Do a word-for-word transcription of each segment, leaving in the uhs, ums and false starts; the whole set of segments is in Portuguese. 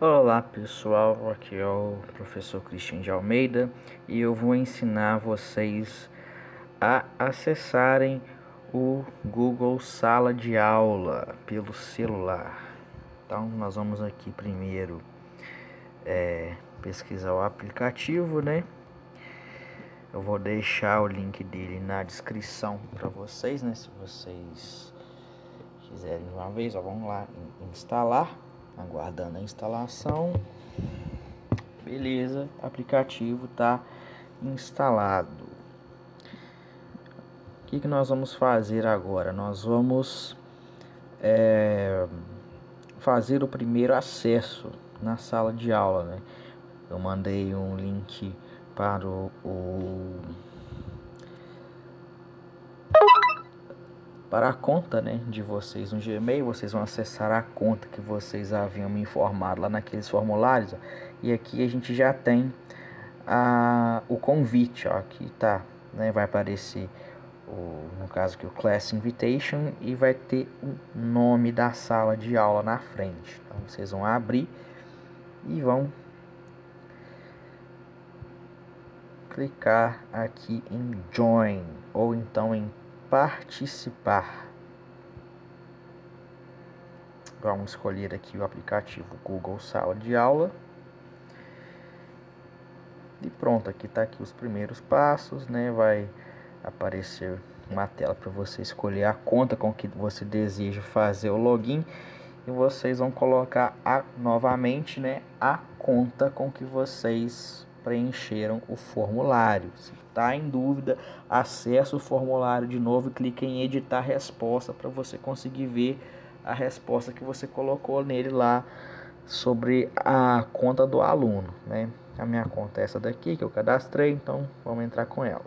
Olá pessoal, aqui é o professor Cristian de Almeida e eu vou ensinar vocês a acessarem o Google Sala de Aula pelo celular. Então nós vamos aqui primeiro é, pesquisar o aplicativo, né? Eu vou deixar o link dele na descrição para vocês, né? Se vocês quiserem uma vez, ó, vamos lá em instalar. Aguardando a instalação. Beleza, aplicativo está instalado. O que, que nós vamos fazer agora? Nós vamos é, fazer o primeiro acesso na sala de aula, né? Eu mandei um link para o, o para a conta, né, de vocês no Gmail. Vocês vão acessar a conta que vocês haviam me informado lá naqueles formulários, ó. E aqui a gente já tem a, o convite, ó, aqui tá, né, vai aparecer o, no caso aqui o Class Invitation e vai ter o nome da sala de aula na frente. Então vocês vão abrir e vão clicar aqui em Join ou então em participar. Vamos escolher aqui o aplicativo Google Sala de Aula. E pronto, aqui está aqui os primeiros passos, né? Vai aparecer uma tela para você escolher a conta com que você deseja fazer o login. E vocês vão colocar a, novamente, né, a conta com que vocês preencheram o formulário. Se está em dúvida, acesse o formulário de novo e clique em editar resposta para você conseguir ver a resposta que você colocou nele lá sobre a conta do aluno, né? A minha conta é essa daqui que eu cadastrei, então vamos entrar com ela.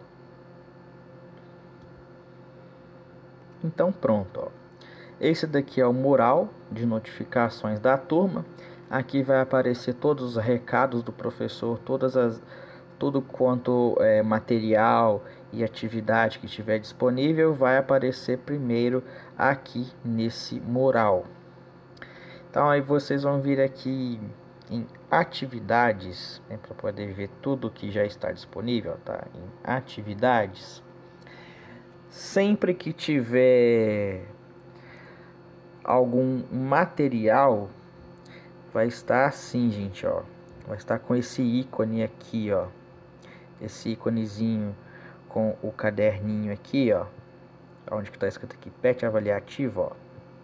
Então pronto, ó. Esse daqui é o mural de notificações da turma. Aqui vai aparecer todos os recados do professor, todas as, tudo quanto é material e atividade que tiver disponível vai aparecer primeiro aqui nesse mural. Então aí vocês vão vir aqui em atividades, né, para poder ver tudo que já está disponível, tá? Em atividades. Sempre que tiver algum material, vai estar assim, gente, ó. Vai estar com esse ícone aqui, ó. Esse íconezinho com o caderninho aqui, ó. Onde que tá escrito aqui, Pet Avaliativo, ó.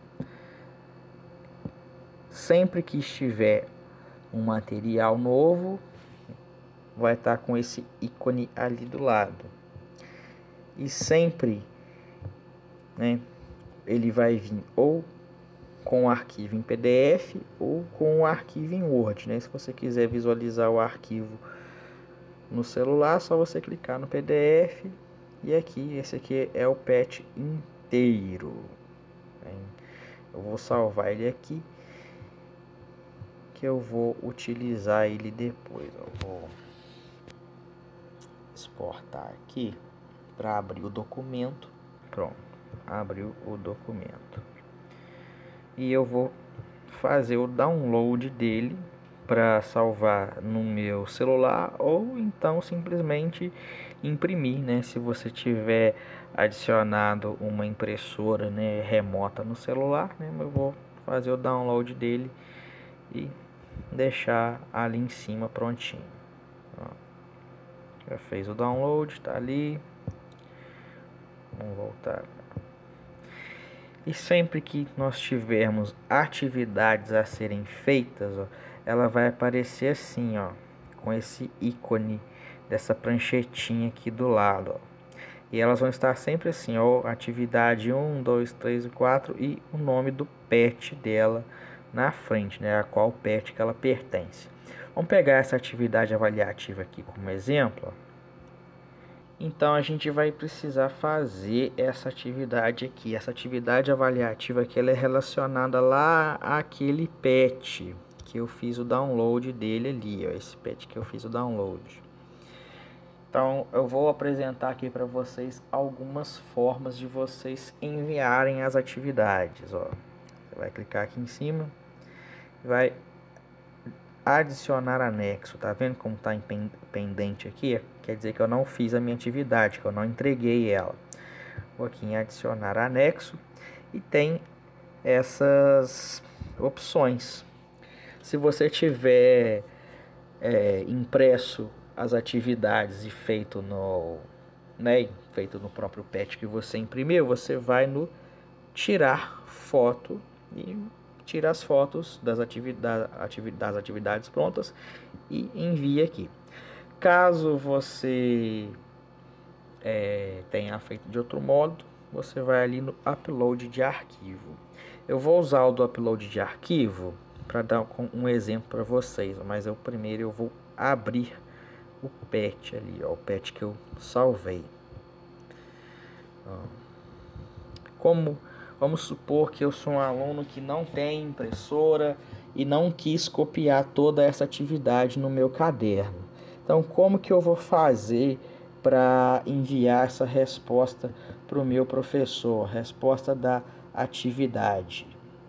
Sempre que estiver um material novo, vai estar com esse ícone ali do lado. E sempre, né, ele vai vir ou com o arquivo em P D F ou com o arquivo em Word, né? Se você quiser visualizar o arquivo no celular, é só você clicar no P D F e aqui, esse aqui é o Pet inteiro. Eu vou salvar ele aqui, que eu vou utilizar ele depois. Eu vou exportar aqui para abrir o documento. Pronto, abriu o documento. E eu vou fazer o download dele para salvar no meu celular ou então simplesmente imprimir, né? Se você tiver adicionado uma impressora, né, remota no celular, né, eu vou fazer o download dele e deixar ali em cima prontinho. Ó, já fez o download, tá ali. Vamos voltar. E sempre que nós tivermos atividades a serem feitas, ó, ela vai aparecer assim, ó, com esse ícone dessa pranchetinha aqui do lado, ó. E elas vão estar sempre assim, ó, atividade um, dois, três e quatro e o nome do pet dela na frente, né, a qual pet que ela pertence. Vamos pegar essa atividade avaliativa aqui como exemplo, ó. Então a gente vai precisar fazer essa atividade aqui. Essa atividade avaliativa aqui, ela é relacionada lá àquele pet que eu fiz o download dele ali, ó, esse pet que eu fiz o download. Então eu vou apresentar aqui para vocês algumas formas de vocês enviarem as atividades, ó. Você vai clicar aqui em cima, vai adicionar anexo. Tá vendo como tá em pendente aqui? Quer dizer que eu não fiz a minha atividade, que eu não entreguei ela. Vou aqui em adicionar anexo e tem essas opções. Se você tiver é, impresso as atividades e feito no, né, feito no próprio pet que você imprimiu, você vai no tirar foto e tira as fotos das, atividade, das atividades prontas e envia aqui. Caso você é, tenha feito de outro modo, você vai ali no upload de arquivo. Eu vou usar o do upload de arquivo para dar um exemplo para vocês, mas eu primeiro eu vou abrir o pet ali, ó, o pet que eu salvei. Como vamos supor que eu sou um aluno que não tem impressora e não quis copiar toda essa atividade no meu caderno. Então, como que eu vou fazer para enviar essa resposta para o meu professor? Resposta da atividade.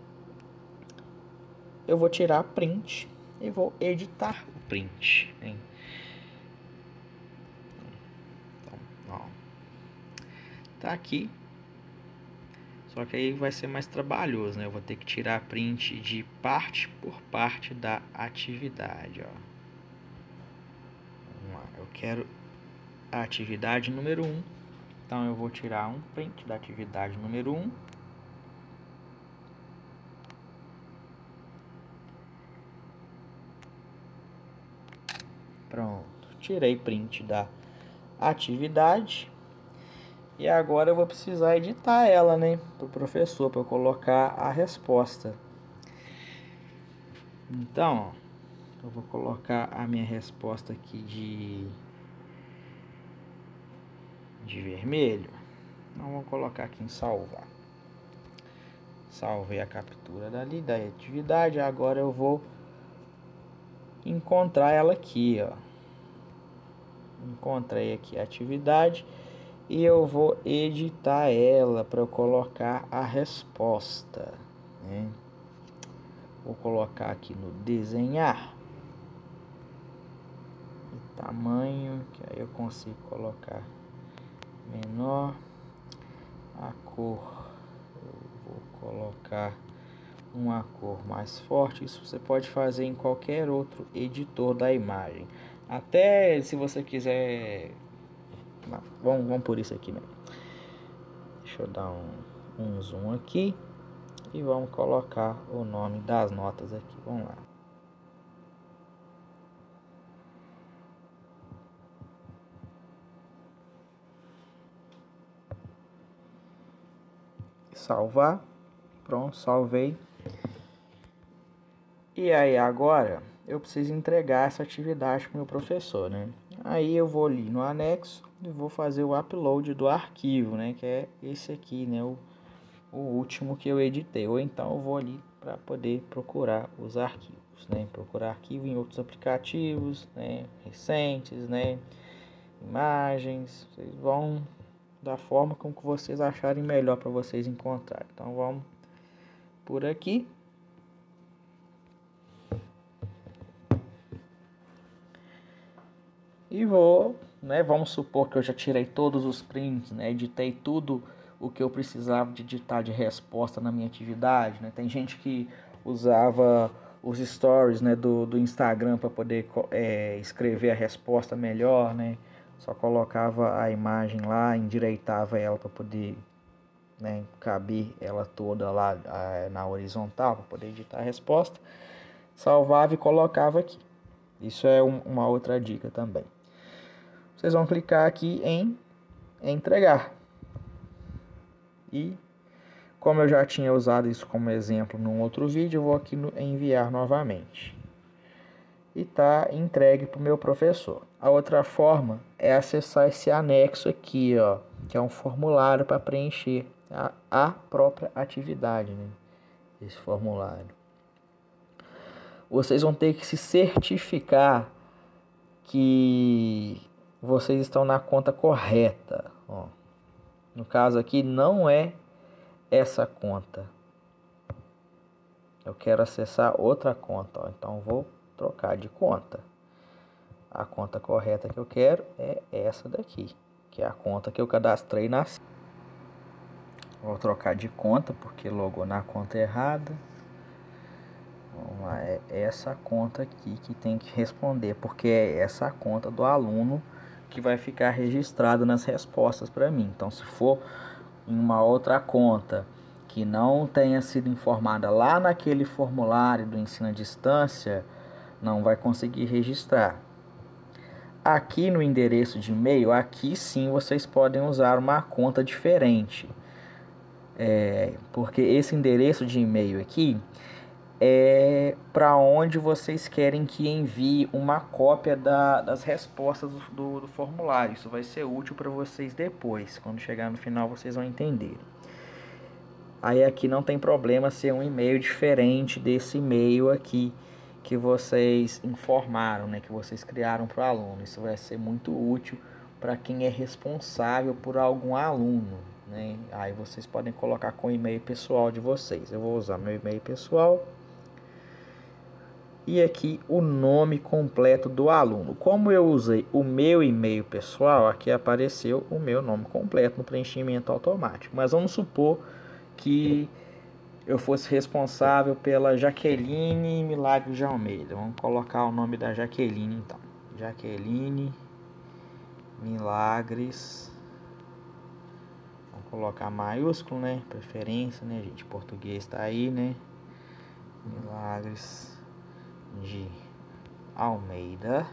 Eu vou tirar print e vou editar o print. Hein? Então, ó, tá aqui. Só que aí vai ser mais trabalhoso, né? Eu vou ter que tirar print de parte por parte da atividade, ó. Vamos lá. Eu quero a atividade número um. Então eu vou tirar um print da atividade número um. Pronto. Tirei print da atividade. E agora eu vou precisar editar ela, né, para o professor, para eu colocar a resposta. Então, ó, eu vou colocar a minha resposta aqui de, de vermelho. Então, vou colocar aqui em salvar. Salvei a captura dali da atividade. Agora eu vou encontrar ela aqui, ó. Encontrei aqui a atividade. E eu vou editar ela para eu colocar a resposta, né? Vou colocar aqui no desenhar. E tamanho, que aí eu consigo colocar menor. A cor, eu vou colocar uma cor mais forte. Isso você pode fazer em qualquer outro editor da imagem. Até se você quiser... Não, vamos, vamos por isso aqui mesmo. Deixa eu dar um, um zoom aqui. E vamos colocar o nome das notas aqui. Vamos lá. Salvar. Pronto, salvei. E aí agora eu preciso entregar essa atividade para o meu professor, né? Aí eu vou ali no anexo e vou fazer o upload do arquivo, né? Que é esse aqui, né? O, o último que eu editei. Ou então eu vou ali para poder procurar os arquivos, né? Procurar arquivo em outros aplicativos, né? Recentes, né? Imagens. Vocês vão da forma como que vocês acharem melhor para vocês encontrarem. Então vamos por aqui. E vou, né, vamos supor que eu já tirei todos os prints, né, editei tudo o que eu precisava de editar de resposta na minha atividade, né. Tem gente que usava os stories, né, do, do Instagram para poder é, escrever a resposta melhor, né. Só colocava a imagem lá, endireitava ela para poder, né, caber ela toda lá a, na horizontal para poder editar a resposta. Salvava e colocava aqui. Isso é um, uma outra dica também. Vocês vão clicar aqui em entregar. E como eu já tinha usado isso como exemplo num outro vídeo, eu vou aqui no enviar novamente. E tá entregue para o meu professor. A outra forma é acessar esse anexo aqui, ó, que é um formulário para preencher a, a própria atividade, né? Esse formulário. Vocês vão ter que se certificar que vocês estão na conta correta, ó. No caso aqui não é essa conta. Eu quero acessar outra conta, ó. Então vou trocar de conta. A conta correta que eu quero é essa daqui, que é a conta que eu cadastrei na... Vou trocar de conta porque logou na conta errada. Vamos lá, é essa conta aqui que tem que responder, porque é essa conta do aluno que vai ficar registrado nas respostas para mim. Então, se for em uma outra conta que não tenha sido informada lá naquele formulário do ensino à distância, não vai conseguir registrar. Aqui no endereço de e-mail, aqui sim vocês podem usar uma conta diferente. É, porque esse endereço de e-mail aqui é para onde vocês querem que envie uma cópia da, das respostas do, do, do formulário. Isso vai ser útil para vocês depois. Quando chegar no final vocês vão entender. Aí aqui não tem problema ser um e-mail diferente desse e-mail aqui que vocês informaram, né, que vocês criaram para o aluno. Isso vai ser muito útil para quem é responsável por algum aluno, né? Aí vocês podem colocar com o e-mail pessoal de vocês. Eu vou usar meu e-mail pessoal. E aqui o nome completo do aluno. Como eu usei o meu e-mail pessoal, aqui apareceu o meu nome completo no preenchimento automático. Mas vamos supor que eu fosse responsável pela Jaqueline Milagres de Almeida. Vamos colocar o nome da Jaqueline então. Jaqueline Milagres. Vamos colocar maiúsculo, né? Preferência, né, gente? Português tá aí, né? Milagres de Almeida.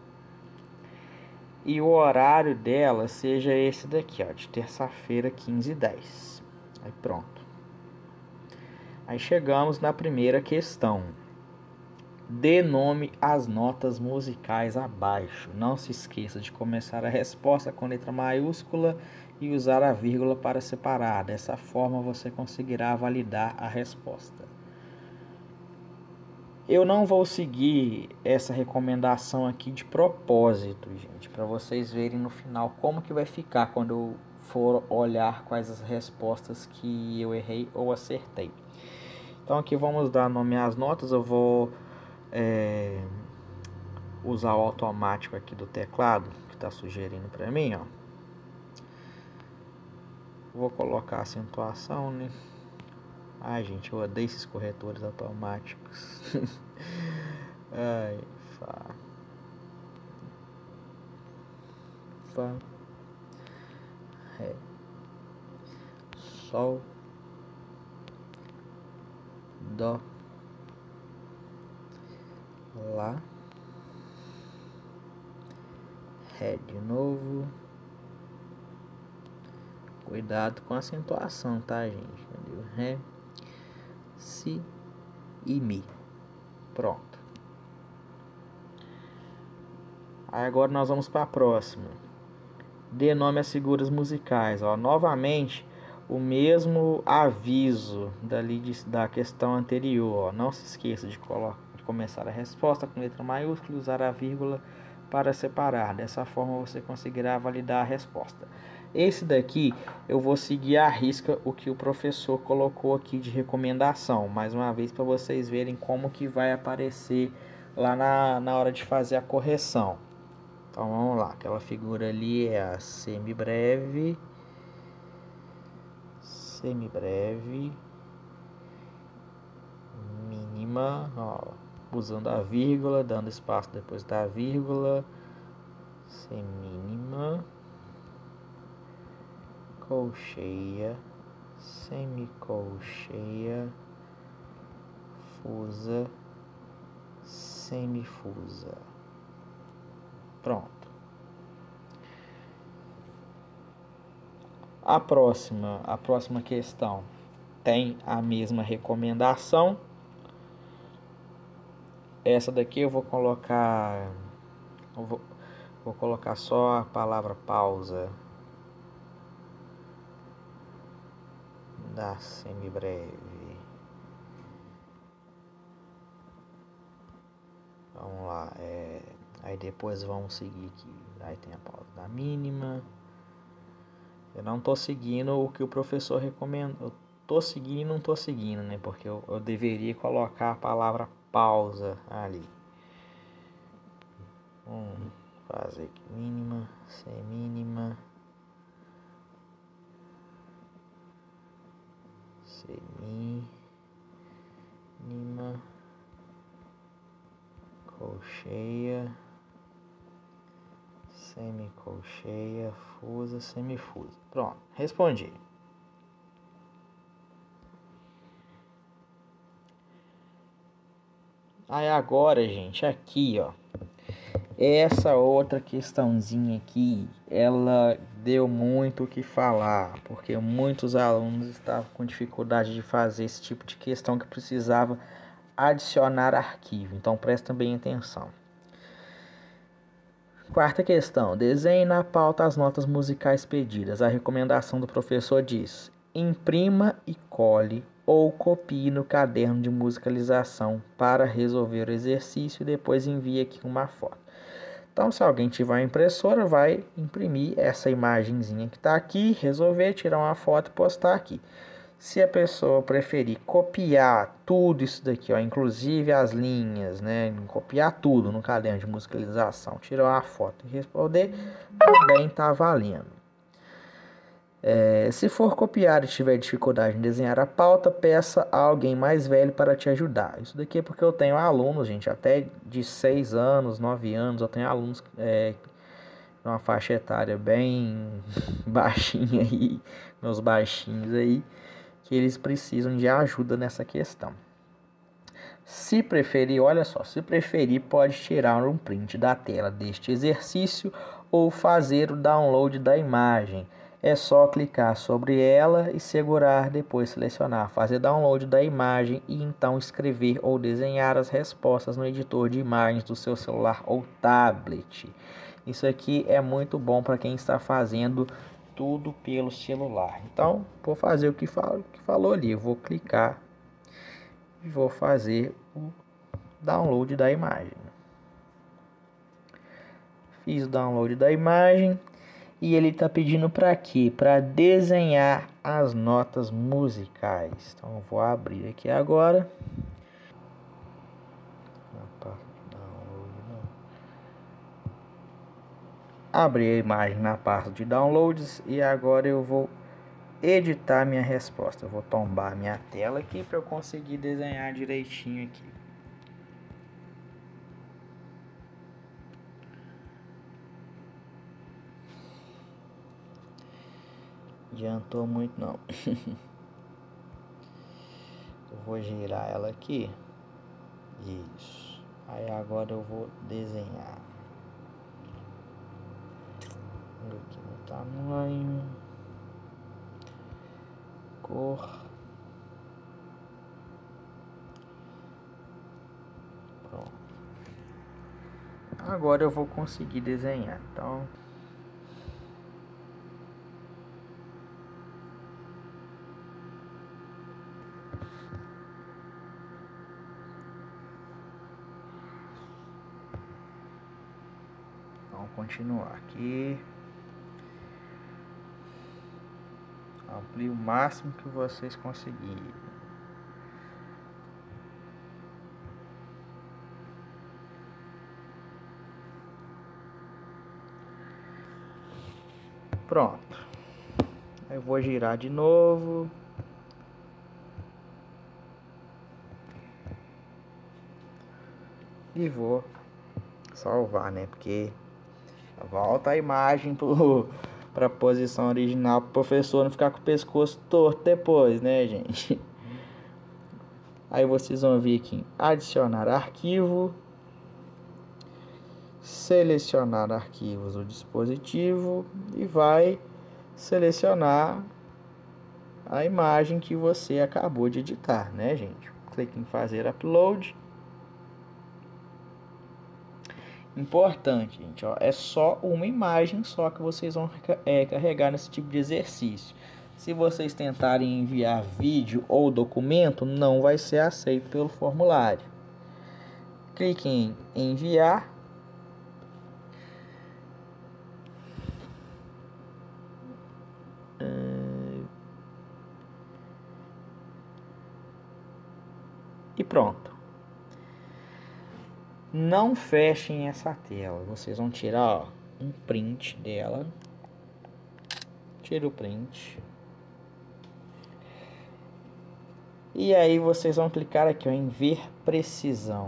E o horário dela seja esse daqui, ó, de terça-feira, quinze e dez. Aí pronto. Aí chegamos na primeira questão. Dê nome às notas musicais abaixo. Não se esqueça de começar a resposta com letra maiúscula e usar a vírgula para separar. Dessa forma você conseguirá validar a resposta. Eu não vou seguir essa recomendação aqui de propósito, gente, para vocês verem no final como que vai ficar quando eu for olhar quais as respostas que eu errei ou acertei. Então aqui vamos dar nome às notas. Eu vou é, usar o automático aqui do teclado que está sugerindo para mim, ó. Vou colocar a acentuação, né? Ai, gente, eu odeio esses corretores automáticos. Ai, Fá. Fá. Ré. Sol. Dó. Lá. Ré de novo. Cuidado com a acentuação, tá, gente? Cadê o Ré? Si e Mi. Pronto. Aí agora nós vamos para a próxima. Dê nome às figuras musicais. Ó, novamente, o mesmo aviso dali de, da questão anterior. Ó. Não se esqueça de, de começar a resposta com letra maiúscula e usar a vírgula para separar. Dessa forma você conseguirá validar a resposta. Esse daqui eu vou seguir à risca o que o professor colocou aqui de recomendação. Mais uma vez para vocês verem como que vai aparecer lá na, na hora de fazer a correção. Então vamos lá, aquela figura ali é a semibreve, semibreve, mínima, ó, usando a vírgula, dando espaço depois da vírgula, semínima, colcheia, semicolcheia, fusa, semifusa. Pronto. A próxima, a próxima questão tem a mesma recomendação. Essa daqui eu vou colocar, eu vou, vou colocar só a palavra pausa da semibreve. Vamos lá, é, aí depois vamos seguir aqui. Aí tem a pausa da mínima. Eu não tô seguindo o que o professor recomenda. Eu tô seguindo e não tô seguindo, né? Porque eu, eu deveria colocar a palavra pausa ali. Vamos fazer aqui mínima, semínima, semínima, colcheia, semicolcheia, fusa, semifusa. Pronto, respondi. Aí agora, gente, aqui, ó, essa outra questãozinha aqui, ela deu muito o que falar, porque muitos alunos estavam com dificuldade de fazer esse tipo de questão que precisava adicionar arquivo. Então, presta bem atenção. Quarta questão. Desenhe na pauta as notas musicais pedidas. A recomendação do professor diz: imprima e cole ou copie no caderno de musicalização para resolver o exercício e depois envie aqui uma foto. Então, se alguém tiver uma impressora, vai imprimir essa imagenzinha que está aqui, resolver, tirar uma foto e postar aqui. Se a pessoa preferir copiar tudo isso daqui, ó, inclusive as linhas, né, copiar tudo no caderno de musicalização, tirar uma foto e responder, também está valendo. É, se for copiar e tiver dificuldade em desenhar a pauta, peça a alguém mais velho para te ajudar. Isso daqui é porque eu tenho alunos, gente, até de seis anos, nove anos, eu tenho alunos é, de uma faixa etária bem baixinha aí, meus baixinhos aí, que eles precisam de ajuda nessa questão. Se preferir, olha só, se preferir, pode tirar um print da tela deste exercício ou fazer o download da imagem. É só clicar sobre ela e segurar, depois selecionar, fazer download da imagem e então escrever ou desenhar as respostas no editor de imagens do seu celular ou tablet. Isso aqui é muito bom para quem está fazendo tudo pelo celular. Então, vou fazer o que, falo, que falou ali. Eu vou clicar e vou fazer o download da imagem. Fiz o download da imagem. E ele está pedindo para quê? Para desenhar as notas musicais. Então, eu vou abrir aqui agora. Abri a imagem na parte de downloads e agora eu vou editar minha resposta. Eu vou tombar minha tela aqui para eu conseguir desenhar direitinho aqui. Adiantou muito não. Eu vou girar ela aqui. Isso. Aí agora eu vou desenhar. Aqui no tamanho. Cor. Pronto. Agora eu vou conseguir desenhar. Então... Vamos continuar aqui. Amplie o máximo que vocês conseguirem. Pronto. Eu vou girar de novo. E vou salvar, né? Porque volta a imagem para a posição original, para o professor não ficar com o pescoço torto depois, né, gente? Aí vocês vão vir aqui em adicionar arquivo, selecionar arquivos do dispositivo e vai selecionar a imagem que você acabou de editar, né, gente? Clique em fazer upload. Importante, gente, ó, é só uma imagem só que vocês vão é, carregar nesse tipo de exercício. Se vocês tentarem enviar vídeo ou documento, não vai ser aceito pelo formulário. Clique em enviar. E pronto. Não fechem essa tela. Vocês vão tirar, ó, um print dela. Tira o print. E aí vocês vão clicar aqui, ó, em ver precisão.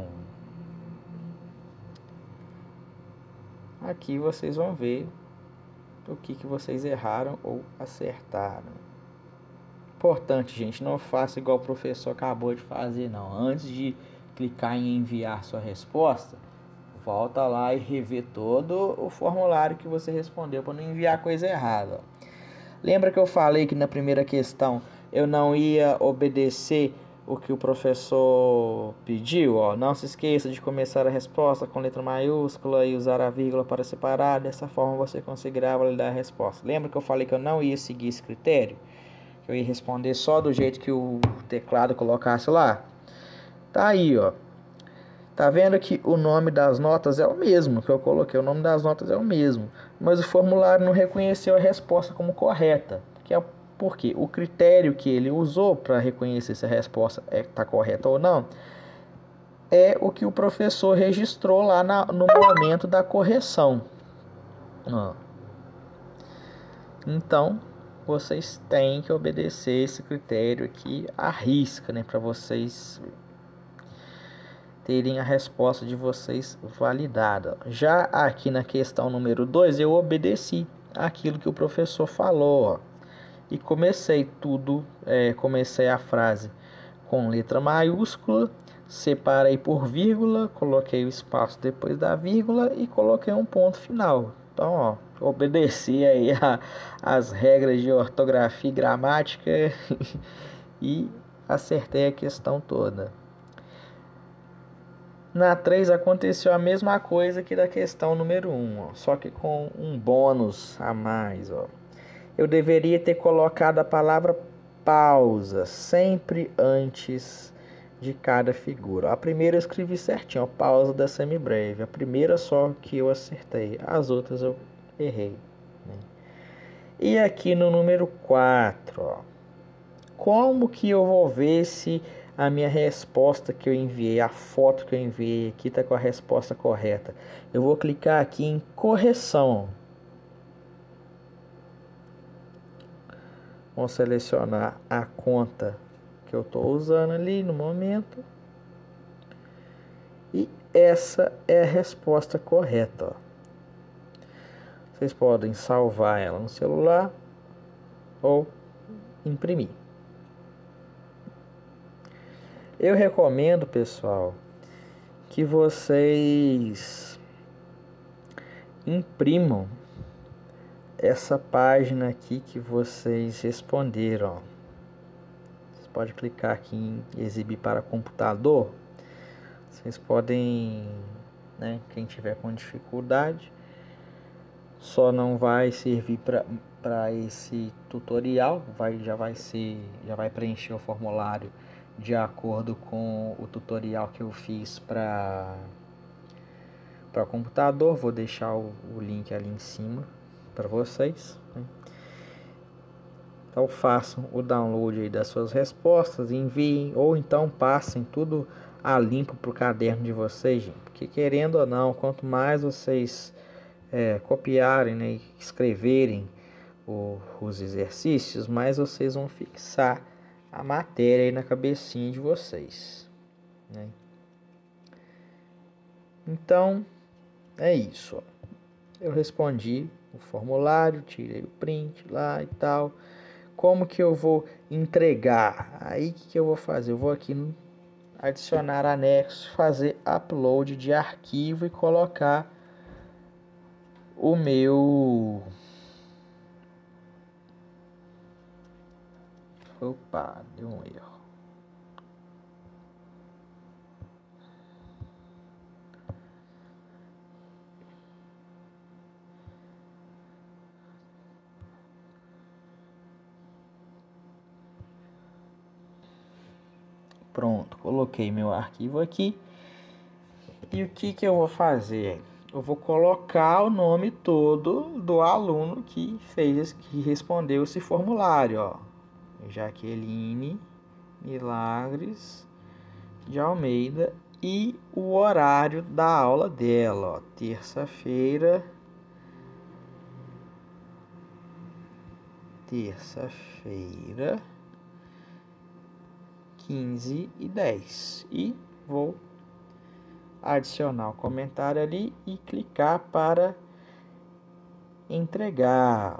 Aqui vocês vão ver o que, que vocês erraram ou acertaram. Importante, gente, não faça igual o professor acabou de fazer, não. Antes de clicar em enviar sua resposta, volta lá e rever todo o formulário que você respondeu para não enviar coisa errada. Lembra que eu falei que na primeira questão eu não ia obedecer o que o professor pediu? Ó, não se esqueça de começar a resposta com letra maiúscula e usar a vírgula para separar. Dessa forma você conseguirá validar a resposta. Lembra que eu falei que eu não ia seguir esse critério? Que eu ia responder só do jeito que o teclado colocasse lá? Tá aí, ó. Tá vendo que o nome das notas é o mesmo que eu coloquei, o nome das notas é o mesmo, mas o formulário não reconheceu a resposta como correta, que é porque o critério que ele usou para reconhecer se a resposta está correta ou não é o que o professor registrou lá na, no momento da correção. Ó. Então, vocês têm que obedecer esse critério aqui à risca, né, para vocês terem a resposta de vocês validada. Já aqui na questão número dois, eu obedeci aquilo que o professor falou, ó, e comecei tudo, é, comecei a frase com letra maiúscula, separei por vírgula, coloquei o espaço depois da vírgula e coloquei um ponto final. Então, ó, obedeci aí a, as regras de ortografia e gramática e acertei a questão toda. Na três aconteceu a mesma coisa que da questão número um, ó, só que com um bônus a mais. Ó. Eu deveria ter colocado a palavra pausa sempre antes de cada figura. A primeira eu escrevi certinho, ó, pausa da semibreve. A primeira só que eu acertei, as outras eu errei. Né? E aqui no número quatro, ó, como que eu vou ver se a minha resposta que eu enviei, a foto que eu enviei aqui está com a resposta correta? Eu vou clicar aqui em correção. Vou selecionar a conta que eu estou usando ali no momento. E essa é a resposta correta. Ó. Vocês podem salvar ela no celular ou imprimir. Eu recomendo, pessoal, que vocês imprimam essa página aqui que vocês responderam. Vocês podem clicar aqui em exibir para computador. Vocês podem, né, quem tiver com dificuldade, só não vai servir para para esse tutorial, vai já vai ser, já vai preencher o formulário de acordo com o tutorial que eu fiz para para computador. Vou deixar o, o link ali em cima para vocês. Né? Então façam o download aí das suas respostas, enviem ou então passem tudo a limpo para o caderno de vocês, gente. Porque querendo ou não, quanto mais vocês é, copiarem, né, e escreverem o, os exercícios, mais vocês vão fixar a matéria aí na cabecinha de vocês, né? Então é isso, ó. Eu respondi o formulário, tirei o print lá e tal. Como que eu vou entregar? Aí o que, que eu vou fazer? Eu vou aqui no adicionar anexo, fazer upload de arquivo e colocar o meu... Opa, deu um erro. Pronto, coloquei meu arquivo aqui. E o que que eu vou fazer? Eu vou colocar o nome todo do aluno que fez, que respondeu esse formulário, ó. Jaqueline Milagres de Almeida e o horário da aula dela, ó, terça-feira, terça-feira, quinze e dez. E vou adicionar o comentário ali e clicar para entregar.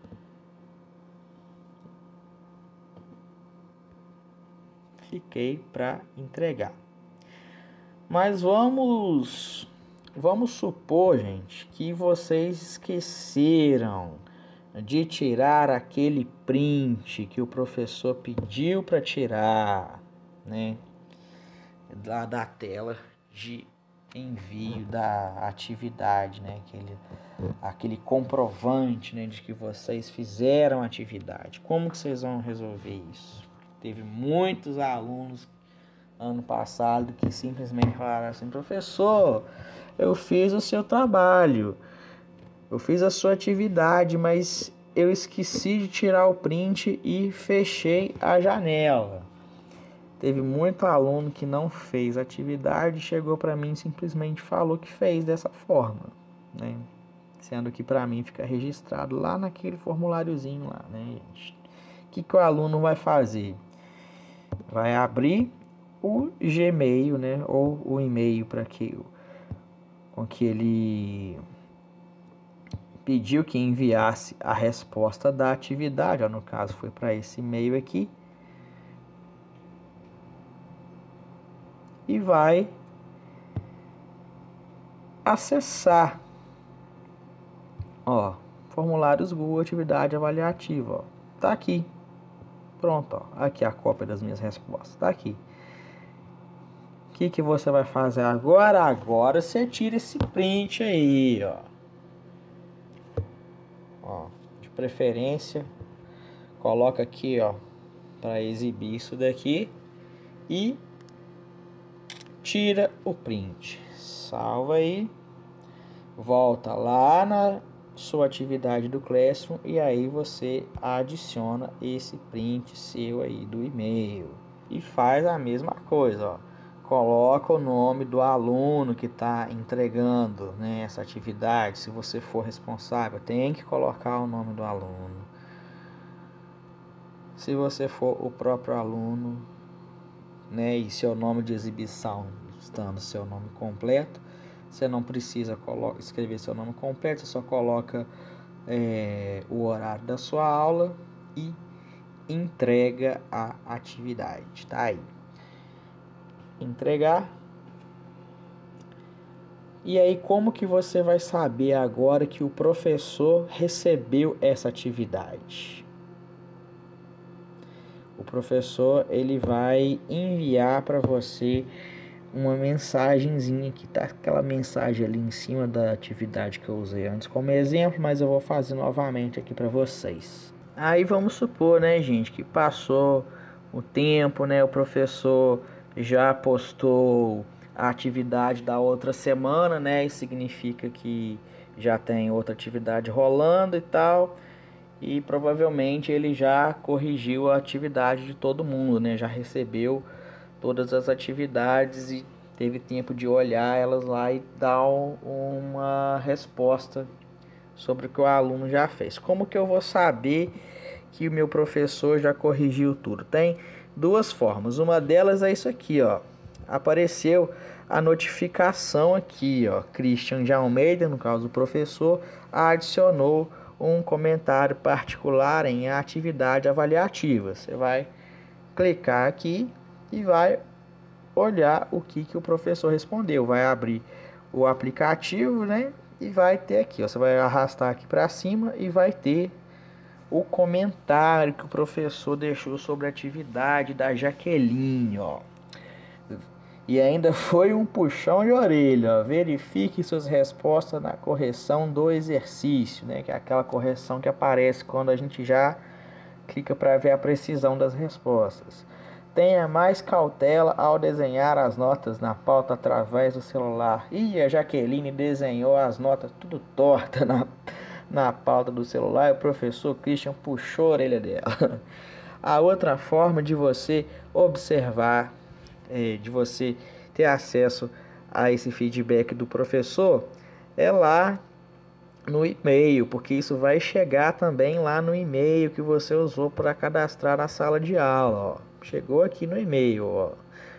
Cliquei para entregar. Mas vamos vamos supor, gente, que vocês esqueceram de tirar aquele print que o professor pediu para tirar, né, da, da tela de envio da atividade, né, aquele, aquele comprovante, né, de que vocês fizeram a atividade. Como que vocês vão resolver isso? Teve muitos alunos ano passado que simplesmente falaram assim: professor, eu fiz o seu trabalho, eu fiz a sua atividade, mas eu esqueci de tirar o print e fechei a janela. Teve muito aluno que não fez a atividade, chegou para mim e simplesmente falou que fez dessa forma, né? Sendo que para mim fica registrado lá naquele formuláriozinho lá, né, gente? O que, que o aluno vai fazer? Vai abrir o Gmail, né, ou o e-mail para que com que ele pediu que enviasse a resposta da atividade, ó, no caso foi para esse e-mail aqui, e vai acessar, ó, formulários Google atividade avaliativa, ó, tá aqui, pronto, ó, aqui a cópia das minhas respostas, tá aqui. O que que você vai fazer agora? Agora você tira esse print aí, ó. Ó, de preferência, coloca aqui, ó, para exibir isso daqui e tira o print. Salva aí, volta lá na sua atividade do Classroom e aí você adiciona esse print seu aí do e-mail e faz a mesma coisa, ó. Coloca o nome do aluno que está entregando, né, essa atividade. Se você for responsável, tem que colocar o nome do aluno. Se você for o próprio aluno, né, e seu nome de exibição estando seu nome completo, você não precisa escrever seu nome completo, você só coloca é, o horário da sua aula e entrega a atividade. Tá aí. Entregar. E aí, como que você vai saber agora que o professor recebeu essa atividade? O professor, ele vai enviar para você uma mensagenzinha que tá aquela mensagem ali em cima da atividade que eu usei antes como exemplo, mas eu vou fazer novamente aqui para vocês. Aí vamos supor, né, gente, que passou o tempo, né, o professor já postou a atividade da outra semana, né? Isso significa que já tem outra atividade rolando e tal. E provavelmente ele já corrigiu a atividade de todo mundo, né? Já recebeu todas as atividades e teve tempo de olhar elas lá e dar uma resposta sobre o que o aluno já fez. Como que eu vou saber que o meu professor já corrigiu tudo? Tem duas formas. Uma delas é isso aqui, ó. Apareceu a notificação aqui, ó. Christian de Almeida, no caso do professor, adicionou um comentário particular em atividade avaliativa. Você vai clicar aqui e vai olhar o que, que o professor respondeu. Vai abrir o aplicativo, né? E vai ter aqui, ó. Você vai arrastar aqui para cima e vai ter o comentário que o professor deixou sobre a atividade da Jaqueline, ó. E ainda foi um puxão de orelha, ó. Verifique suas respostas na correção do exercício, né? Que é aquela correção que aparece quando a gente já clica para ver a precisão das respostas. Tenha mais cautela ao desenhar as notas na pauta através do celular. E a Jaqueline desenhou as notas tudo torta na na pauta do celular, e o professor Christian puxou a orelha dela. A outra forma de você observar, é, de você ter acesso a esse feedback do professor é lá no e-mail, porque isso vai chegar também lá no e-mail que você usou para cadastrar na sala de aula, ó. Chegou aqui no e-mail, ó.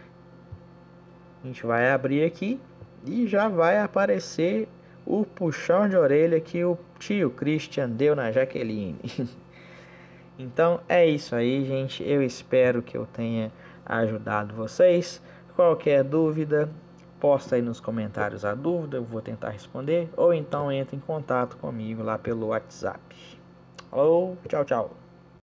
A gente vai abrir aqui e já vai aparecer o puxão de orelha que o tio Christian deu na Jaqueline. Então é isso aí, gente. Eu espero que eu tenha ajudado vocês. Qualquer dúvida, posta aí nos comentários a dúvida, eu vou tentar responder. Ou então entre em contato comigo lá pelo WhatsApp. Falou, tchau, tchau.